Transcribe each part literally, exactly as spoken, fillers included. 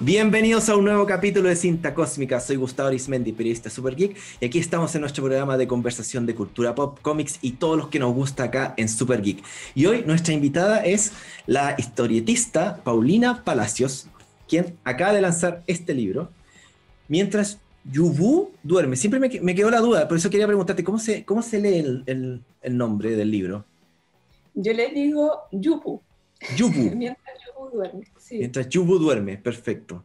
Bienvenidos a un nuevo capítulo de Cinta Cósmica. Soy Gustavo Arismendi, periodista Super Geek, y aquí estamos en nuestro programa de conversación de cultura pop, cómics y todos los que nos gusta acá en Super Geek. Y hoy nuestra invitada es la historietista Paulina Palacios, quien acaba de lanzar este libro, Mientras Yubu duerme. Siempre me, me quedó la duda, por eso quería preguntarte, ¿cómo se, cómo se lee el, el, el nombre del libro? Yo le digo Yubu. Yubu. Mientras Yubu duerme, sí. Mientras Yubu duerme, perfecto.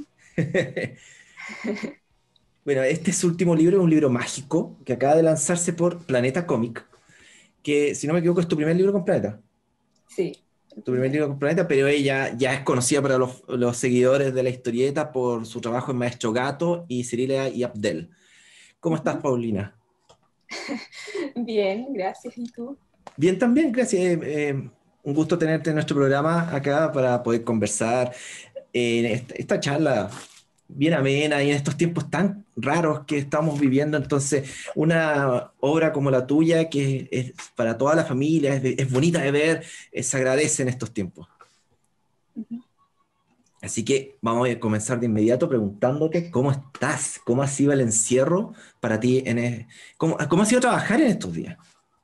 Bueno, este es su último libro, es un libro mágico que acaba de lanzarse por Planeta Cómic, que si no me equivoco es tu primer libro con Planeta. Sí. Tu primer libro con Planeta, pero ella ya es conocida para los, los seguidores de la historieta por su trabajo en Maestro Gato y Cirilia y Abdel. ¿Cómo estás, Paulina? Bien, gracias. ¿Y tú? Bien también, gracias. Eh, eh, un gusto tenerte en nuestro programa acá para poder conversar en esta, esta charla bien amena y en estos tiempos tan raros que estamos viviendo. Entonces, una obra como la tuya, que es para toda la familia, es, de, es bonita de ver, eh, se agradece en estos tiempos. Uh-huh. Así que vamos a comenzar de inmediato preguntándote cómo estás, cómo ha sido el encierro para ti, en el, cómo, cómo ha sido trabajar en estos días.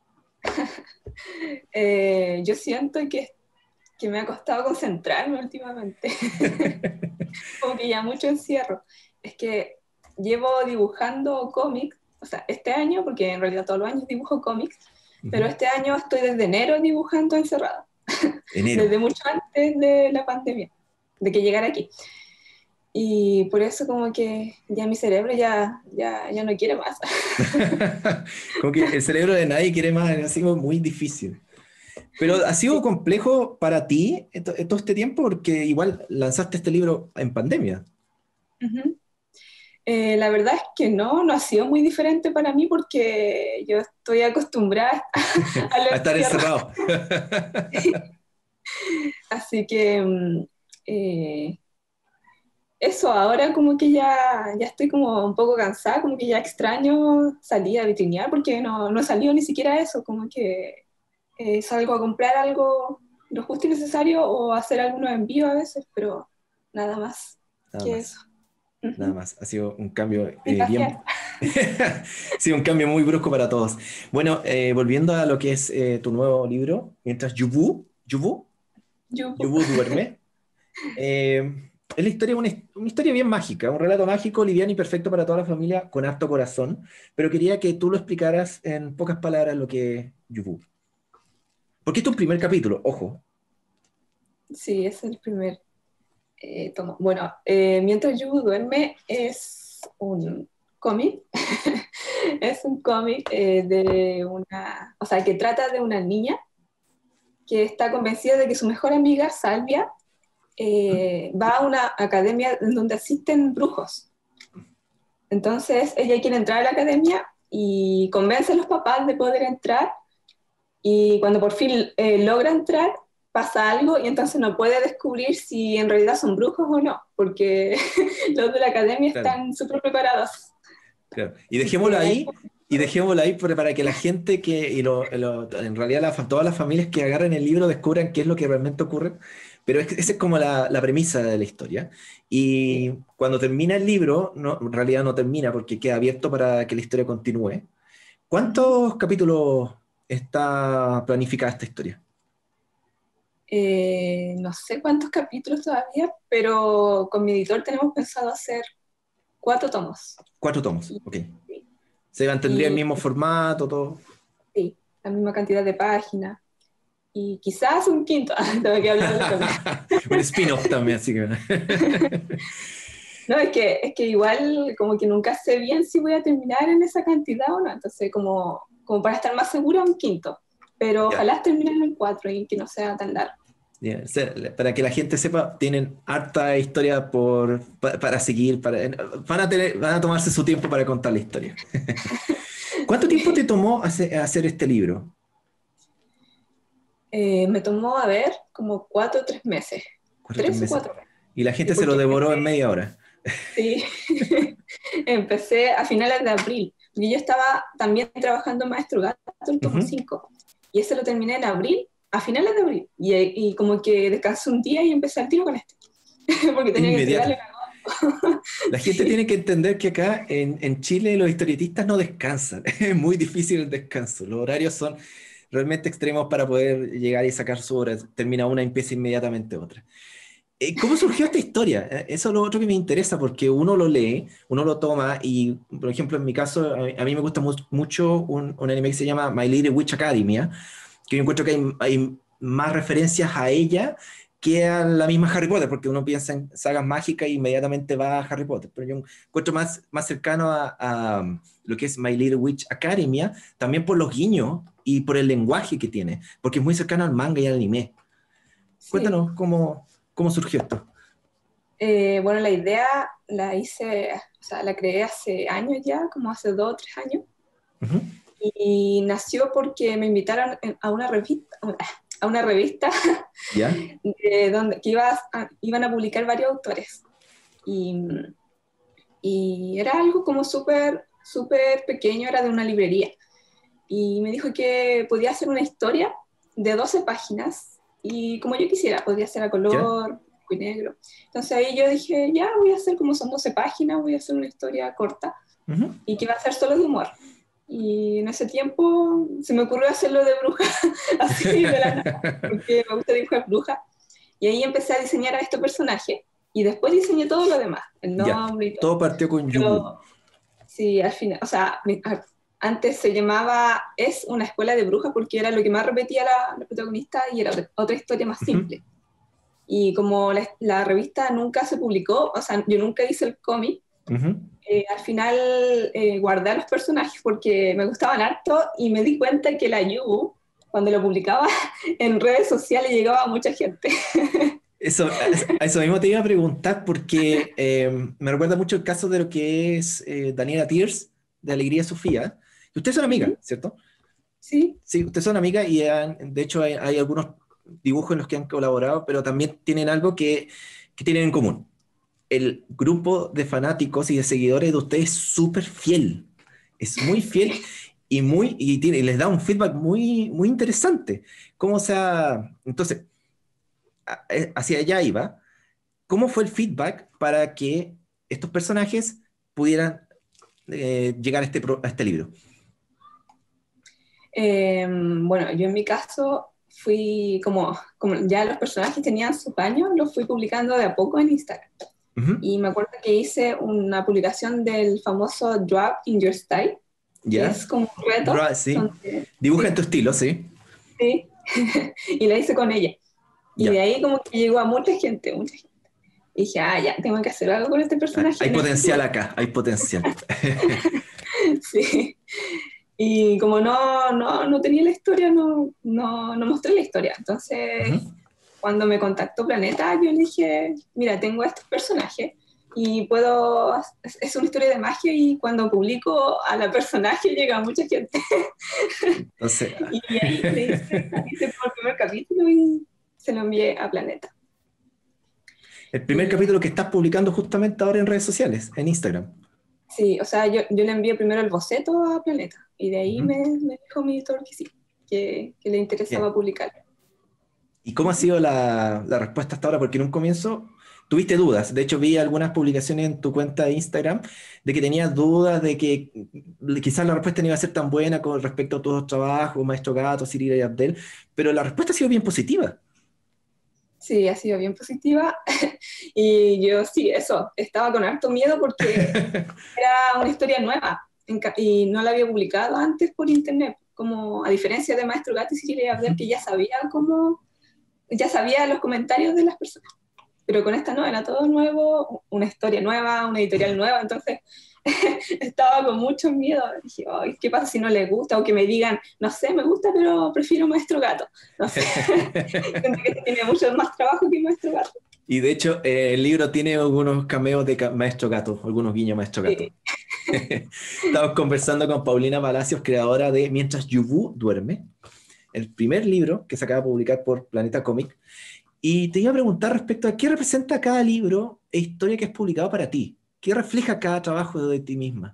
eh, yo siento que, que me ha costado concentrarme últimamente. Como que ya mucho encierro. Es que llevo dibujando cómics, o sea, este año, porque en realidad todos los años dibujo cómics, uh-huh. Pero este año estoy desde enero dibujando encerrada. Enero. Desde mucho antes de la pandemia, de que llegara aquí. Y por eso como que ya mi cerebro ya, ya, ya no quiere más. Como que el cerebro de nadie quiere más, ha sido muy difícil. Pero ha sido sí. complejo para ti todo este tiempo, porque igual lanzaste este libro en pandemia. Uh-huh. Eh, la verdad es que no, no ha sido muy diferente para mí porque yo estoy acostumbrada a, a estar encerrado. Así que eh, eso, ahora como que ya, ya estoy como un poco cansada, como que ya extraño salir a vitrinear porque no, no he salido ni siquiera a eso, como que eh, salgo a comprar algo, lo justo y necesario o hacer algunos envíos a veces, pero nada más nada que más. eso. Nada más, ha sido un cambio eh, bien... sí, un cambio muy brusco para todos. Bueno, eh, volviendo a lo que es eh, tu nuevo libro, Mientras Yubu, Yubu, Yubu, Yubu duerme, eh, es la historia, una, una historia bien mágica, un relato mágico, liviano y perfecto para toda la familia, con harto corazón, pero quería que tú lo explicaras en pocas palabras lo que es Yubu. Porque esto es un primer capítulo, ojo. Sí, es el primer eh, tomo. Bueno, eh, Mientras Yubu duerme es un cómic, es un cómic eh, de una, o sea, que trata de una niña que está convencida de que su mejor amiga, Salvia, eh, va a una academia donde asisten brujos. Entonces ella quiere entrar a la academia y convence a los papás de poder entrar, y cuando por fin eh, logra entrar, pasa algo y entonces no puede descubrir si en realidad son brujos o no, porque los de la academia Claro. están súper preparados. Claro. Y dejémoslo ahí, y dejémoslo ahí para que la gente que, y lo, lo, en realidad la, todas las familias que agarren el libro descubran qué es lo que realmente ocurre, pero es, esa es como la, la premisa de la historia. Y sí. Cuando termina el libro, no, en realidad no termina porque queda abierto para que la historia continúe. ¿Cuántos uh-huh. capítulos está planificada esta historia? Eh, no sé cuántos capítulos todavía, pero con mi editor tenemos pensado hacer cuatro tomos. Cuatro tomos, ok. Sí. ¿Se mantendría y, el mismo formato, todo? Sí, la misma cantidad de páginas. Y quizás un quinto, tengo que hablar de un spin-off también, así que... No, es que, es que igual como que nunca sé bien si voy a terminar en esa cantidad o no, entonces como, como para estar más segura un quinto, pero yeah. Ojalá termine en cuatro y que no sea tan largo. Yeah. O sea, para que la gente sepa, tienen harta historia por, para, para seguir, para, van, a tener, van a tomarse su tiempo para contar la historia. ¿Cuánto tiempo te tomó hacer, hacer este libro? Eh, me tomó, a ver, como cuatro o tres meses. ¿Cuatro, tres tres meses? o cuatro meses. Y la gente sí, se lo devoró empecé, en media hora. Sí, empecé a finales de abril. Y yo estaba también trabajando en Maestro Gato, el tomo cinco. Uh-huh. Y ese lo terminé en abril, a finales de abril. Y, y como que descansé un día y empecé al tiro con este. Porque tenía que entregarlo en La gente Sí, tiene que entender que acá en, en Chile los historietistas no descansan. Es muy difícil el descanso. Los horarios son realmente extremos para poder llegar y sacar su obra. Termina una y empieza inmediatamente otra. Eh, ¿Cómo surgió esta historia? Eh, Eso es lo otro que me interesa, porque uno lo lee, uno lo toma, y por ejemplo, en mi caso, a mí, a mí me gusta mu- mucho un, un anime que se llama My Little Witch Academia, que yo encuentro que hay, hay más referencias a ella que a la misma Harry Potter, porque uno piensa en sagas mágicas y inmediatamente va a Harry Potter, pero yo encuentro más, más cercano a, a lo que es My Little Witch Academia, también por los guiños y por el lenguaje que tiene, porque es muy cercano al manga y al anime. sí. Cuéntanos cómo, cómo surgió esto. Eh, bueno, la idea la hice, o sea, la creé hace años ya, como hace dos o tres años, Ujú. y nació porque me invitaron en- a una revista, a una revista ¿Ya? de donde, que iba a- iban a publicar varios autores. Y, y era algo como súper, súper pequeño, era de una librería. Y me dijo que podía hacer una historia de doce páginas y como yo quisiera, podía ser a ¿Ya? color, blanco y negro. Entonces ahí yo dije, ya voy a hacer como son doce páginas, voy a hacer una historia corta Ujú. y que va a ser solo de humor. Y en ese tiempo se me ocurrió hacerlo de bruja, así de la nada, porque me gusta dibujar bruja. Y ahí empecé a diseñar a este personaje y después diseñé todo lo demás, el Ya. nombre y todo. Todo partió con Yubu. Pero sí, al final, o sea, mi- a- antes se llamaba Es una escuela de brujas porque era lo que más repetía la, la protagonista y era otra, otra historia más Ujú. simple. Y como la, la revista nunca se publicó, o sea, yo nunca hice el cómic, Ujú. eh, al final eh, guardé a los personajes porque me gustaban harto y me di cuenta que la Yu, cuando lo publicaba en redes sociales, llegaba a mucha gente. Eso, a eso mismo te iba a preguntar porque eh, me recuerda mucho el caso de lo que es eh, Daniela Tears, de Alegría Sofía. Y ustedes son amigas, Ujú, ¿cierto? sí. Sí, ustedes son amigas y han- de hecho hay, hay algunos dibujos en los que han colaborado, pero también tienen algo que, que tienen en común. El grupo de fanáticos y de seguidores de ustedes es súper fiel. Es muy fiel y, muy, y, tiene, y les da un feedback muy, muy interesante. ¿Cómo sea? Entonces, a- eh, hacia allá iba. ¿Cómo fue el feedback para que estos personajes pudieran eh, llegar a este, pro- a este libro? Eh, bueno, yo en mi caso fui como, como ya los personajes tenían sus años, los fui publicando de a poco en Instagram. Ujú. Y me acuerdo que hice una publicación del famoso Drop in Your Style, que ¿Ya? es como un reto, Ra- sí. donde, Dibuja en sí, tu estilo, sí. sí, y la hice con ella. Y de Ya. ahí como que llegó a mucha gente, mucha gente. Y dije, ah, ya, tengo que hacer algo con este Ah, personaje hay en el potencial futuro. acá, hay potencial. Sí. Y como no, no, no tenía la historia, no, no, no mostré la historia. Ujú. Entonces, cuando me contactó Planeta, yo le dije, mira, tengo estos personajes y puedo, es, es una historia de magia y cuando publico a la personaje llega mucha gente. Entonces, Y ahí le hice, hice como el primer capítulo y se lo envié a Planeta. el primer Y capítulo que estás publicando justamente ahora en redes sociales, en Instagram. sí, o sea, yo, yo le envié primero el boceto a Planeta y de ahí Ujú. me, me dijo mi editor que sí, que, que le Bien. interesaba publicarlo. ¿Y cómo ha Ujú. sido la, la respuesta hasta ahora? Porque en un comienzo tuviste dudas. De hecho, vi algunas publicaciones en tu cuenta de Instagram de que tenías dudas de que mm, quizás la respuesta no iba a ser tan buena con respecto a tus trabajos, Maestro Gato, Cirila y Abdel, pero la respuesta ha sido bien positiva. Sí, ha sido bien positiva. Y yo sí, eso, estaba con harto miedo porque era una historia nueva en ca- y no la había publicado antes por internet, como a diferencia de Maestro Gato y Cecilia Ujú. Abdel, que ya sabía cómo, ya sabía los comentarios de las personas. Pero con esta no, era todo nuevo, una historia nueva, una editorial nueva, entonces estaba con mucho miedo. Dije, ay, ¿qué pasa si no les gusta? O que me digan, no sé, me gusta, pero prefiero Maestro Gato. No sé, siento que tiene mucho más trabajo que Maestro Gato. Y de hecho, eh, el libro tiene algunos cameos de ca- Maestro Gato, algunos guiños a Maestro Gato. Sí. Estamos conversando con Paulina Palacios, creadora de Mientras Yubu duerme, el primer libro que se acaba de publicar por Planeta Cómic. Y te iba a preguntar respecto a qué representa cada libro e historia que has publicado para ti. ¿Qué refleja cada trabajo de ti misma?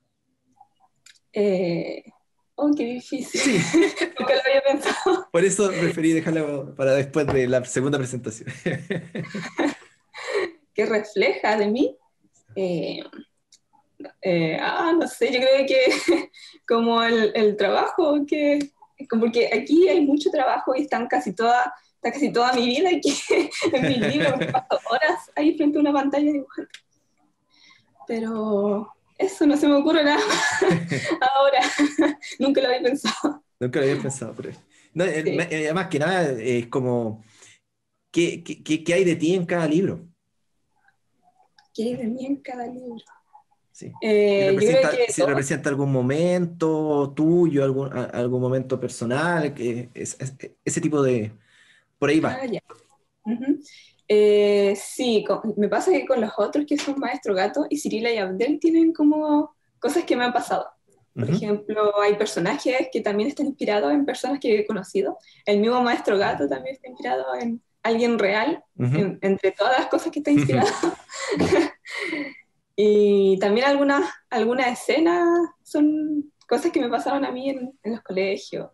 Eh, oh, qué difícil. Sí, Nunca lo había pensado. por eso preferí dejarlo para después de la segunda presentación. que refleja de mí. Eh, eh, ah, no sé, yo creo que como el, el trabajo, que, porque aquí hay mucho trabajo y están casi toda, está casi toda mi vida aquí en mi libro, me paso horas ahí frente a una pantalla dibujando. Pero eso no se me ocurre nada ahora, nunca lo había pensado. Nunca lo había pensado, pero... No, eh, Sí. ma- eh, más que nada, eh, es como, ¿qué, qué, qué- qué hay de ti en cada libro? ¿Qué hay de mí en cada libro? Sí. Si Eh, yo creo representa, que si todo. representa algún momento tuyo, algún, a- algún momento personal, que es, es- ese tipo de... Por ahí Ah, va. ya. Ujú. Eh, sí, con- me pasa que con los otros que son Maestro Gato y Cirila y Abdel tienen como cosas que me han pasado. Por Ujú. ejemplo, hay personajes que también están inspirados en personas que he conocido. El mismo Maestro Gato también está inspirado en alguien real, Ujú. en- entre todas las cosas que está inspirado. Y también algunas, algunas escenas son cosas que me pasaron a mí en, en los colegios.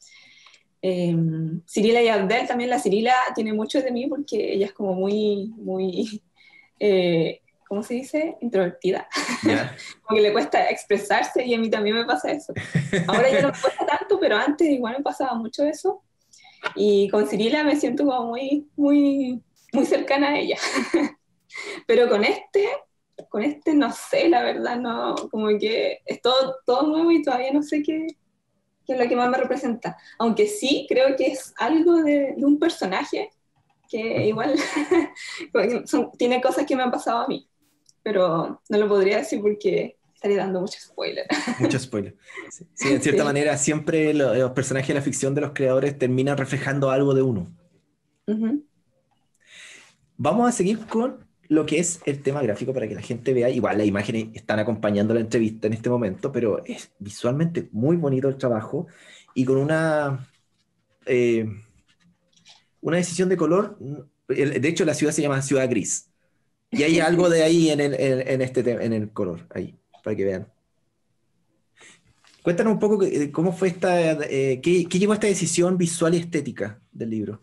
Eh, Cirila y Abdel, también la Cirila tiene mucho de mí porque ella es como muy, muy, eh, ¿cómo se dice? Introvertida. Ya. Como que le cuesta expresarse y a mí también me pasa eso. Ahora ya no me cuesta tanto, pero antes igual me pasaba mucho eso. Y con Cirila me siento como muy, muy, muy cercana a ella. Pero con este, con este no sé, la verdad, no, como que es todo, todo nuevo y todavía no sé qué, qué es lo que más me representa. Aunque sí creo que es algo de, de un personaje que Ujú. igual son, tiene cosas que me han pasado a mí, pero no lo podría decir porque estaría dando mucho spoiler. Mucho spoiler. Sí, sí, en cierta Sí. manera, siempre lo- los personajes de la ficción de los creadores terminan reflejando algo de uno. Ujú. Vamos a seguir con lo que es el tema gráfico para que la gente vea. Igual las imágenes están acompañando la entrevista en este momento, pero es visualmente muy bonito el trabajo y con una, eh, una decisión de color. el- De hecho, la ciudad se llama Ciudad Gris. Y hay algo de ahí en el, en, en este, te- en el color, ahí, para que vean. Cuéntanos un poco eh, cómo fue esta, eh, qué, qué llevó a esta decisión visual y estética del libro.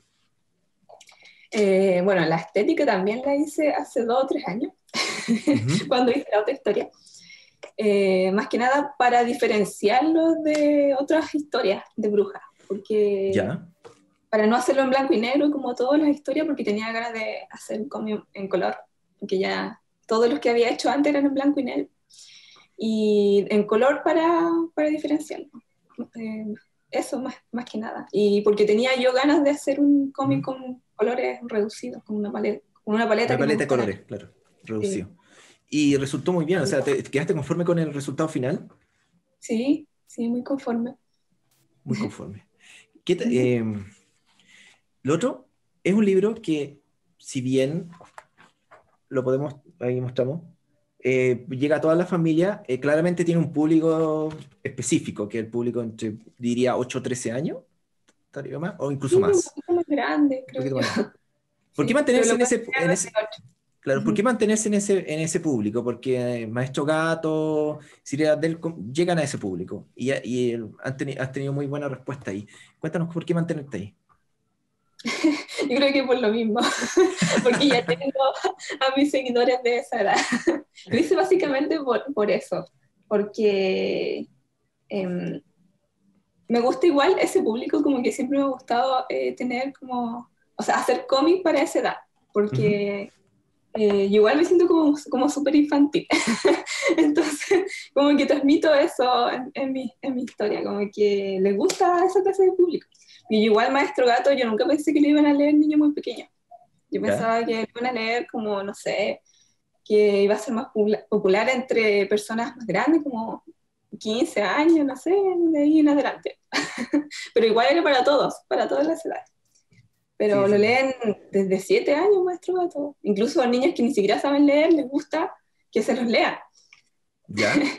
Eh, bueno, la estética también la hice hace dos o tres años, Ujú. cuando hice la otra historia. Eh, más que nada para diferenciarlo de otras historias de brujas, porque Ya. para no hacerlo en blanco y negro como todas las historias, porque tenía ganas de hacer un cómic en color, porque ya todos los que había hecho antes eran en blanco y negro, y en color para, para diferenciarlo. Eh, eso más, más que nada. Y porque tenía yo ganas de hacer un cómic Ujú. con colores reducidos, con una paleta, con una paleta Una que me paleta de gustara. colores, claro, Sí, reducido. Y resultó muy bien, o sea, ¿te, te quedaste conforme con el resultado final? sí, sí, muy conforme. Muy conforme. ¿Qué Ujú. te- eh, lo otro es un libro que, si bien lo podemos, ahí mostramos, eh, llega a toda la familia, eh, claramente tiene un público específico, que es el público entre, diría, ocho o trece años, estaría más, o incluso Sí, un más, poquito más grande, un creo poquito yo. más grande. ¿Por qué Sí, pero mantenerse lo en pueden ese, leer en desde ese, ocho. claro, ¿por qué Ujú. mantenerse en ese, en ese público? Porque eh, Maestro Gato, Siria del llegan a ese público y, y el- han teni- has tenido muy buena respuesta ahí. Cuéntanos por qué mantenerte ahí. Yo creo que por lo mismo, porque ya tengo a mis seguidores de esa edad. Lo hice básicamente por, por eso, porque em, me gusta igual ese público, como que siempre me ha gustado eh, tener como, o sea, hacer cómic para esa edad, Ujú. porque eh, yo igual me siento como, como súper infantil. Entonces, como que transmito eso en, en, mi, en mi historia, como que les gusta esa clase de público. Y igual Maestro Gato, yo nunca pensé que lo iban a leer niños muy pequeños. Yo ¿Ya? pensaba que lo iban a leer como, no sé, que iba a ser más popula- popular entre personas más grandes, como quince años, no sé, de ahí en adelante. Pero igual era para todos, para todas las edades. Sí, Pero lo sí. leen desde siete años, Maestro Gato. Incluso a niños que ni siquiera saben leer, les gusta que se los lean. ¿Ya?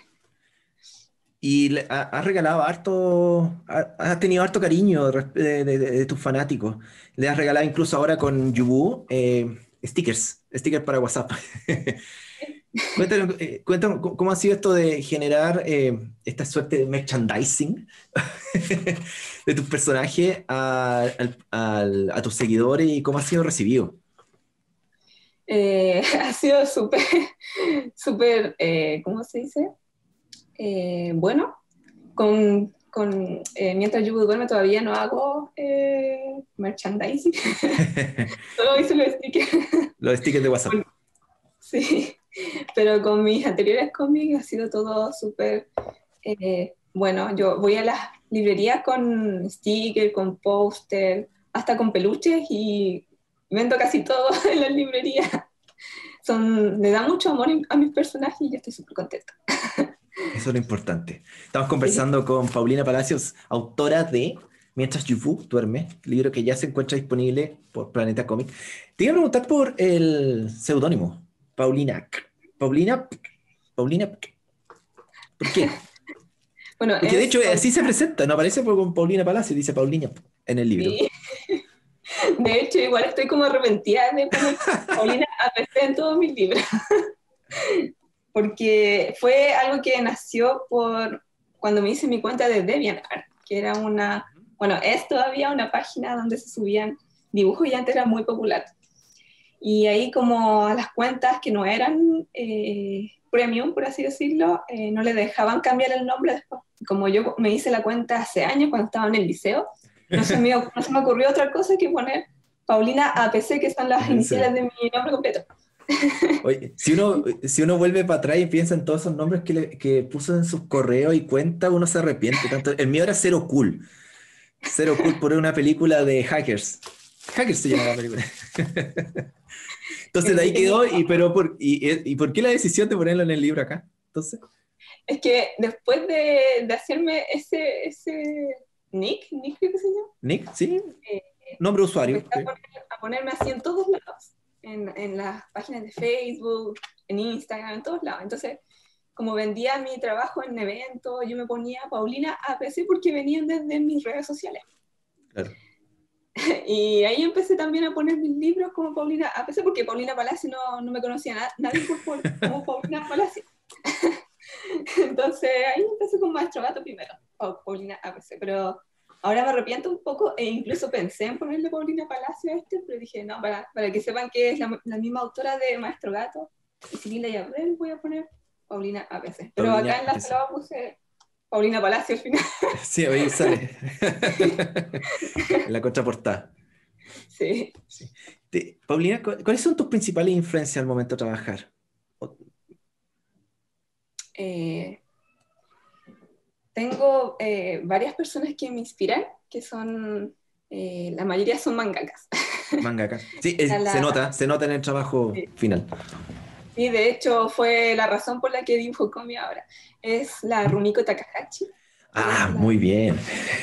Y le- ha- has regalado harto, ha- has tenido harto cariño de, de- de- de tus fanáticos. Le has regalado incluso ahora con Yubu eh, stickers, stickers para WhatsApp. Cuéntanos, eh, cuéntanos cómo cómo ha sido esto de generar eh, esta suerte de merchandising de tus personajes a, al- al- a tus seguidores y cómo ha sido recibido. Eh, ha sido súper, súper, eh, ¿cómo se dice? Eh, bueno, con, con eh, mientras yo duerme todavía no hago eh, merchandising, solo hice los stickers. Los stickers de WhatsApp. Sí, pero con mis anteriores cómics ha sido todo súper eh, bueno. Yo voy a las librerías con stickers, con póster, hasta con peluches y vendo casi todo en las librerías. Son, le da mucho amor a mis personajes y yo estoy súper contenta. Eso es lo importante. Estamos Sí. conversando con Paulina Palacios, autora de Mientras Yufu duerme, libro que ya se encuentra disponible por Planeta Comic. Te iba a preguntar por el seudónimo, Paulina. Paulina, Paulina, ¿por qué? Bueno, Porque de es hecho así se Paulina, presenta, no aparece con Paulina Palacios, dice Paulina en el libro. sí. De hecho, igual estoy como arrepentida de poner Paulina A P C en todos mis libros, porque fue algo que nació por cuando me hice mi cuenta de DeviantArt, que era una, bueno, es todavía una página donde se subían dibujos y antes era muy popular. Y ahí como a las cuentas que no eran eh, premium, por así decirlo, eh, no le dejaban cambiar el nombre después. Como yo me hice la cuenta hace años cuando estaba en el liceo, no se me, no se me ocurrió otra cosa que poner Paulina A P C, que son las Sí. iniciales de mi nombre completo. Oye, si uno, si uno vuelve para atrás y piensa en todos esos nombres que, le- que puso en sus correos y cuentas, uno se arrepiente tanto. El mío era Zero Cool. Zero Cool por una película de hackers. Hackers se llama la película. Entonces de Eh, ahí yo tenía, quedó, y, pero por, y, y ¿por qué la decisión de ponerlo en el libro acá? Entonces, es que después de, de hacerme ese, ese nick, nick creo que se llama, Nick, ¿sí? eh, Nombre de usuario. empecé a, Sí. poner, a ponerme así en todos lados, en, en las páginas de Facebook, en Instagram, en todos lados. Entonces, como vendía mi trabajo en eventos, yo me ponía Paulina A P C porque venían desde mis redes sociales. Claro. Y ahí empecé también a poner mis libros como Paulina A P C porque Paulina Palacio no, no me conocía na nadie por, por, como Paulina Palacio. Entonces ahí empecé con Maestro Gato primero, Paulina A P C, pero ahora me arrepiento un poco e incluso pensé en ponerle Paulina Palacio a este, pero dije, no, para, para que sepan que es la, la misma autora de Maestro Gato y Cirila y Abdel, voy a poner Paulina A P C. Pero acá Paulina, en la pues, sala puse Paulina Palacio al final. sí, ahí sale. En la contraportada. Sí. Sí. Te- Paulina, ¿cu- ¿cuáles son tus principales influencias al momento de trabajar? O- Eh, tengo eh, varias personas que me inspiran, que son, eh, la mayoría son mangakas. Mangakas. Sí, A es- se la, nota, se nota en el trabajo final. Sí, de hecho fue la razón por la que dibujo cómic ahora. Es la Rumiko Takahashi. Ella Ah, es la, muy bien.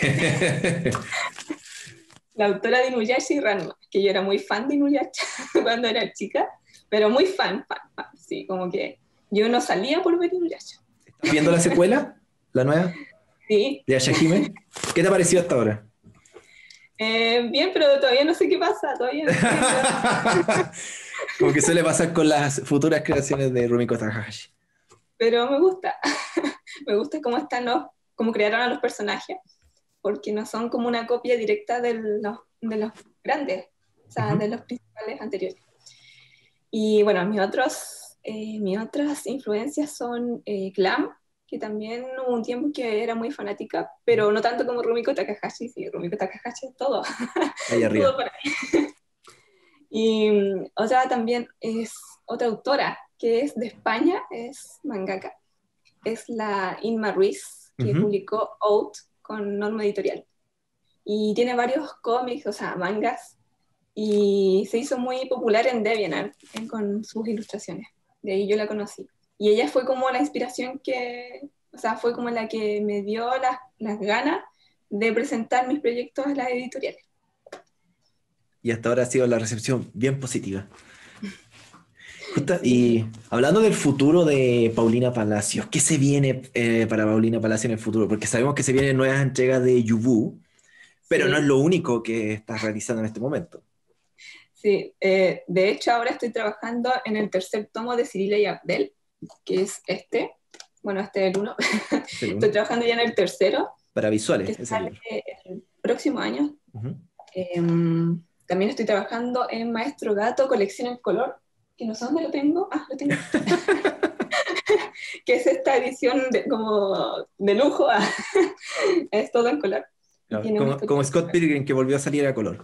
la autora de Inuyasha y Ranma, que yo era muy fan de Inuyasha cuando era chica, pero muy fan, fan, fan. Sí, como que yo no salía por ver Inuyasha. ¿Estás viendo la secuela? ¿La nueva? Sí, ¿De Ashahime? ¿Qué te ha parecido hasta ahora? eh, bien, pero todavía no sé qué pasa, todavía no sé qué va. Como que suele pasar con las futuras creaciones de Rumiko Takahashi. Pero me gusta, me gusta cómo están los, cómo crearon a los personajes, porque no son como una copia directa de los, de los grandes, o sea, Ujú. de los principales anteriores. Y bueno, mis, otros, eh, mis otras influencias son eh, Glam, que también hubo un tiempo que era muy fanática, pero no tanto como Rumiko Takahashi, sí, Rumiko Takahashi es todo, Ahí todo arriba. para mí. Y mm, otra también es otra autora que es de España, es mangaka, es la Inma Ruiz, que Ujú. publicó Out con Norma Editorial. Y tiene varios cómics, o sea, mangas, y se hizo muy popular en DeviantArt eh, con sus ilustraciones. De ahí yo la conocí. Y ella fue como la inspiración que, o sea, fue como la que me dio las, las ganas de presentar mis proyectos a las editoriales. Y hasta ahora ha sido la recepción bien positiva. Justa- Sí, y hablando del futuro de Paulina Palacios, ¿qué se viene eh, para Paulina Palacios en el futuro? Porque sabemos que se vienen nuevas entregas de Yubu, pero no es sí, lo único que estás realizando en este momento. sí. Eh, de hecho, ahora estoy trabajando en el tercer tomo de Cirila y Abdel, que es este. Bueno, este es el uno. Es el Estoy uno. trabajando ya en el tercero, Para visuales, que ese sale libro. el próximo año. Ujú. Eh, también estoy trabajando en Maestro Gato, colección en color, que no sé dónde lo tengo, ah, lo tengo, que es esta edición de, como de lujo, ah, es todo en color. No, como, como Scott Pilgrim, que volvió a salir a color.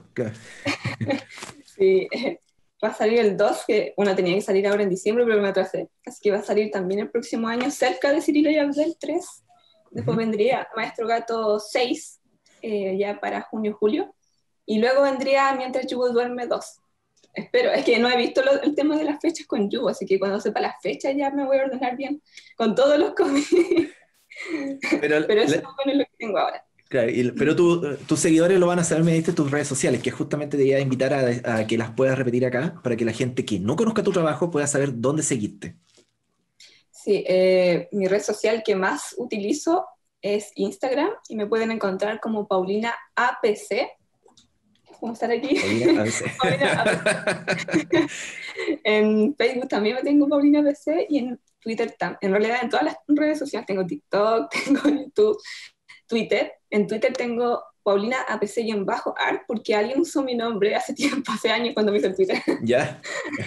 Sí, va a salir el dos, que bueno, tenía que salir ahora en diciembre, pero me atrasé. Así que va a salir también el próximo año, cerca de Cirilo y Abdel tres. Después uh-huh. vendría Maestro Gato seis, eh, ya para junio-julio. Y luego vendría Mientras Yugo Duerme dos. Espero, es que no he visto lo, el tema de las fechas con Yugo, así que cuando sepa las fechas ya me voy a ordenar bien con todos los cómics. Pero, pero eso le... es bueno lo que tengo ahora. Claro, y, pero tu, tus seguidores lo van a saber mediante tus redes sociales, que justamente te voy a invitar a, a que las puedas repetir acá, para que la gente que no conozca tu trabajo pueda saber dónde seguirte. Sí, eh, mi red social que más utilizo es Instagram, y me pueden encontrar como Paulina A P C. ¿Cómo estar aquí? Paulina A P C. Paulina A P C. En Facebook también me tengo Paulina A P C, y en Twitter también. En realidad en todas las redes sociales tengo TikTok, tengo YouTube, Twitter. En Twitter tengo Paulina A P C-art, porque alguien usó mi nombre hace tiempo, hace años cuando me hizo el Twitter. Ya.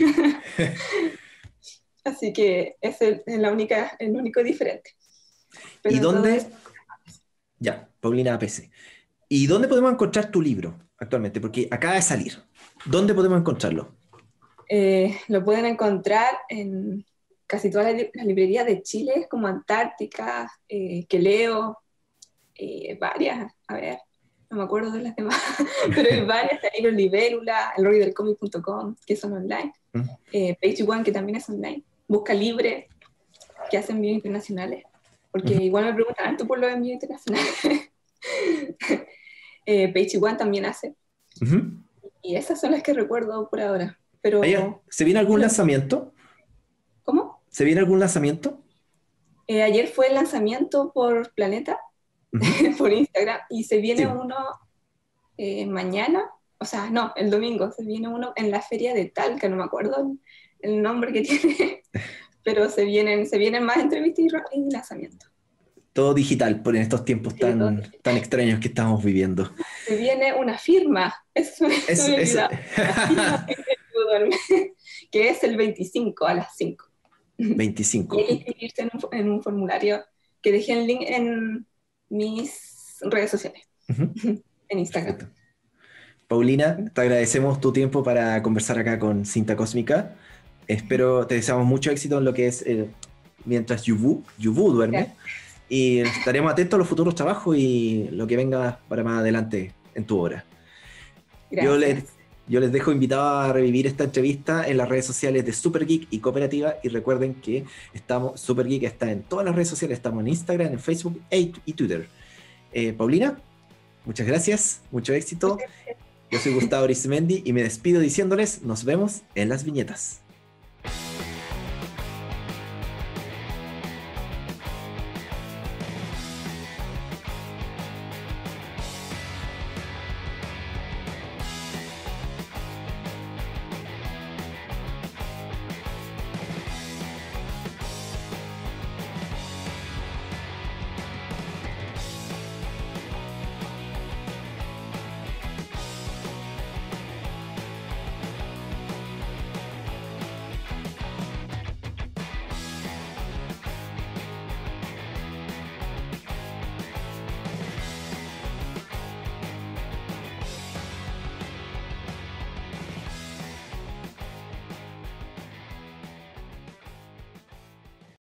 Así que ese es la única, el único diferente. Pero ¿y dónde? Es... Ya, Paulina A P C. ¿Y dónde podemos encontrar tu libro actualmente? Porque acaba de salir. ¿Dónde podemos encontrarlo? Eh, lo pueden encontrar en casi todas las, las librerías de Chile, como Antártica, eh, que leo, eh, varias, a ver, no me acuerdo de las demás, pero hay varias, el libro Libélula, el rollo del cómic punto com, que son online, ¿Mm? eh, Page One, que también es online, Busca Libre, que hacen envíos internacionales, porque ¿Mm? igual me preguntan, ¿tú por los envíos internacionales? eh, Page One también hace, uh-huh. y esas son las que recuerdo por ahora. Pero, ¿se viene algún lanzamiento? ¿Cómo? ¿Se viene algún lanzamiento? Eh, ayer fue el lanzamiento por Planeta, uh-huh. por Instagram, y se viene sí. uno eh, mañana, o sea, no, el domingo, se viene uno en la feria de Talca, no me acuerdo el, el nombre que tiene, pero se vienen, se vienen más entrevistas y, y lanzamientos. Todo digital, por en estos tiempos sí, tan, tan extraños que estamos viviendo. Se viene una firma, eso me es, he olvidado, una firma que es el veinticinco a las cinco. veinticinco. Y hay que inscribirse en un, en un formulario que dejé el link en mis redes sociales, uh-huh. en Instagram. Perfecto. Paulina, te agradecemos tu tiempo para conversar acá con Cinta Cósmica. Espero, te deseamos mucho éxito en lo que es eh, Mientras Yubu, Yubu duerme. Gracias. Y estaremos atentos a los futuros trabajos y lo que venga para más adelante en tu obra. Gracias. Yo les, yo les dejo invitado a revivir esta entrevista en las redes sociales de Super Geek y Cooperativa, y recuerden que estamos, Super Geek está en todas las redes sociales, estamos en Instagram, en Facebook y Twitter. Eh, Paulina, muchas gracias, mucho éxito. Yo soy Gustavo Arismendi y me despido diciéndoles nos vemos en las viñetas.